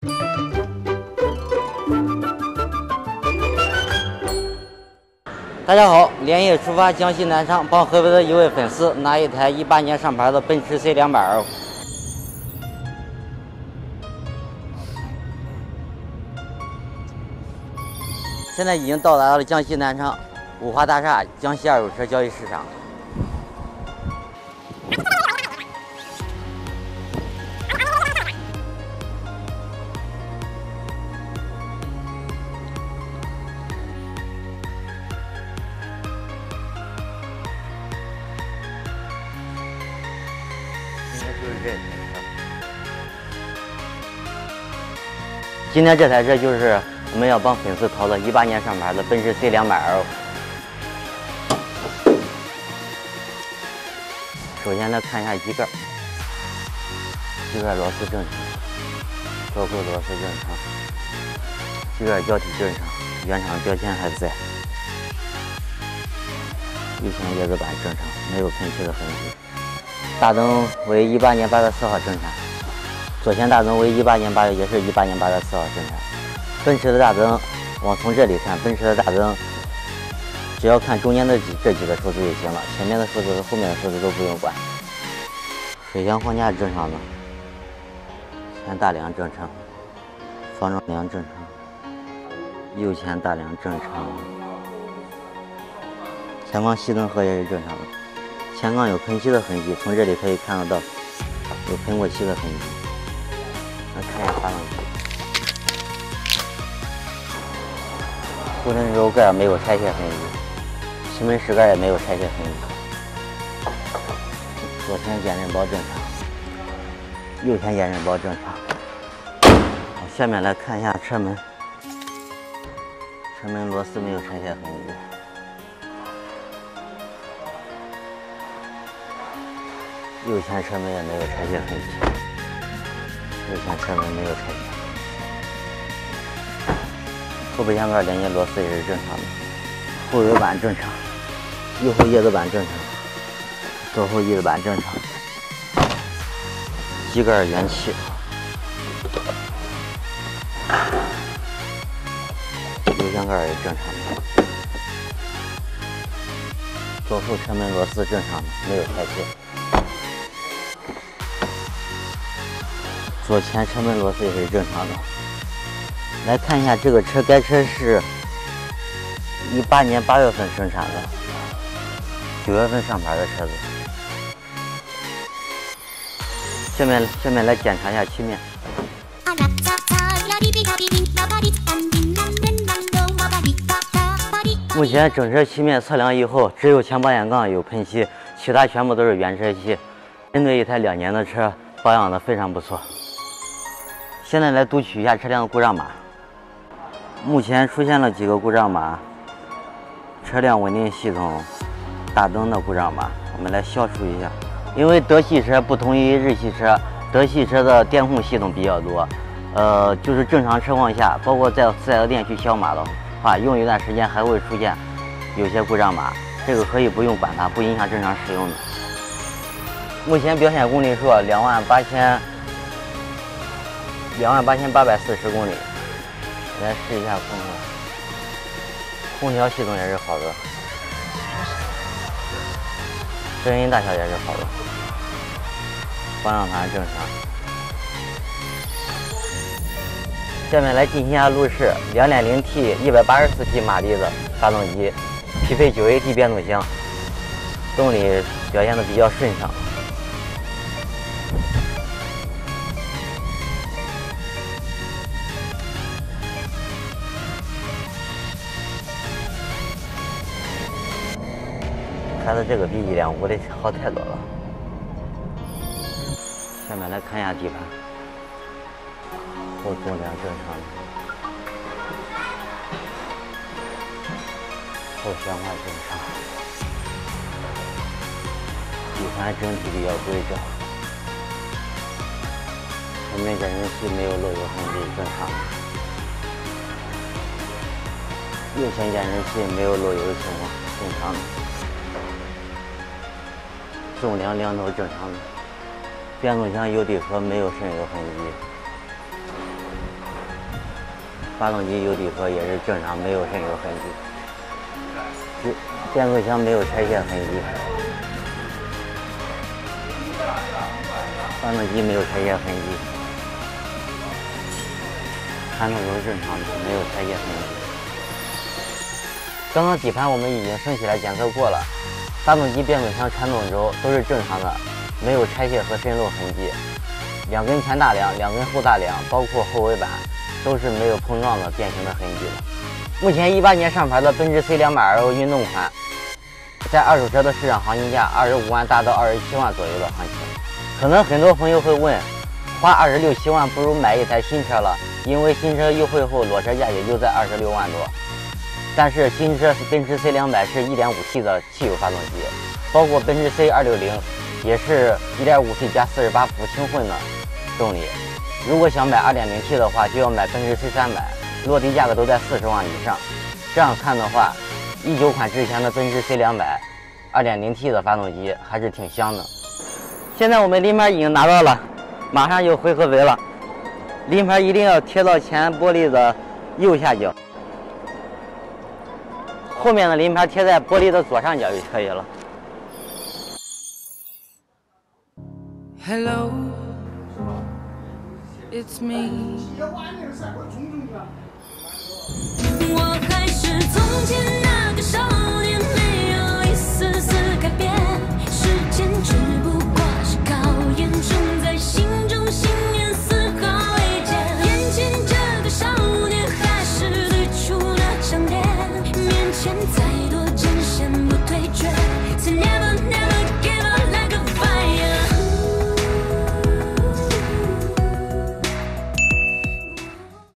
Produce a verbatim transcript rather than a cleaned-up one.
大家好，连夜出发江西南昌，帮河北的一位粉丝拿一台一八年上牌的奔驰 C 两百 L。现在已经到达了江西南昌五华大厦江西二手车交易市场。就是这台车。今天这台车就是我们要帮粉丝淘的一八年上牌的奔驰 C 两百 L。首先来看一下机盖，机盖螺丝正常，脱钩螺丝正常，机盖胶体正常，原厂标签还在，右前叶子板正常，没有喷漆的痕迹。大灯为一八年八月四号生产，左前大灯为一八年八月，也是一八年八月四号生产。奔驰的大灯，往从这里看，奔驰的大灯，只要看中间的几这几个数字就行了，前面的数字和后面的数字都不用管。水箱框架正常的，前大梁正常，防撞梁正常，右前大梁正常，前方熄灯盒也是正常的。前杠有喷漆的痕迹，从这里可以看得到有喷过漆的痕迹。来看一下发动机，后轮轴盖没有拆卸痕迹，气门室盖也没有拆卸痕迹。左前减震包正常，右前减震包正常。好，下面来看一下车门，车门螺丝没有拆卸痕迹。右前车门也没有拆卸痕迹，右前车门没有拆卸。后备箱盖连接螺丝也是正常的，后油板正常，右后叶子板正常，左后叶子板正常，机盖原漆，油箱盖也是正常的，左后车门螺丝正常的，没有拆卸。左前车门螺丝也是正常的。来看一下这个车，该车是一八年八月份生产的，九月份上牌的车子。下面下面来检查一下漆面。目前整车漆面测量以后，只有前保险杠有喷漆，其他全部都是原车漆。针对一台两年的车，保养的非常不错。现在来读取一下车辆的故障码。目前出现了几个故障码：车辆稳定系统、大灯的故障码，我们来消除一下。因为德系车不同于日系车，德系车的电控系统比较多，呃，就是正常车况下，包括在四 S 店去消码的话，用一段时间还会出现有些故障码，这个可以不用管它，不影响正常使用的。目前表显公里数两万八千。两万八千八百四十公里，来试一下空调，空调系统也是好的，声音大小也是好的，方向盘正常。下面来进行一下路试， 二点零 T 一百八十四匹马力的发动机，匹配 九 A D 变速箱，动力表现的比较顺畅。开的这个比一点五的好太多了。下面来看一下底盘，后纵梁正常，后悬挂正常，底盘整体比较规整，前面减震器没有漏油痕迹，正常。右前减震器没有漏油的情况，正常的。纵梁梁头正常的，变速箱油底壳没有渗油痕迹， 发动机油底壳也是正常，没有任何痕迹。这变速箱没有拆卸痕迹，发动机没有拆卸痕迹，传动轴正常的，没有拆卸痕迹。刚刚底盘我们已经升起来检测过了，发动机、变速箱、传动轴都是正常的，没有拆卸和渗漏痕迹。两根前大梁、两根后大梁，包括后尾板，都是没有碰撞的变形的痕迹的。目前一八年上牌的奔驰 C 两百 L 运动款，在二手车的市场行情价二十五万大到二十七万左右的行情。可能很多朋友会问，花二十六七万不如买一台新车了，因为新车优惠后裸车价也就在二十六万多。但是新车奔驰 C 两百 是 一点五 T 的汽油发动机，包括奔驰 C 二六零也是 一点五 T 加四十八伏轻混的动力。如果想买 二点零 T 的话，就要买奔驰 C 三百，落地价格都在四十万以上。这样看的话，一九款之前的奔驰 C 两百 二点零 T 的发动机还是挺香的。现在我们临牌已经拿到了，马上就回合围了。临牌一定要贴到前玻璃的右下角，后面的临牌贴在玻璃的左上角就可以了。 Hello, it's me. 我还是从前那个少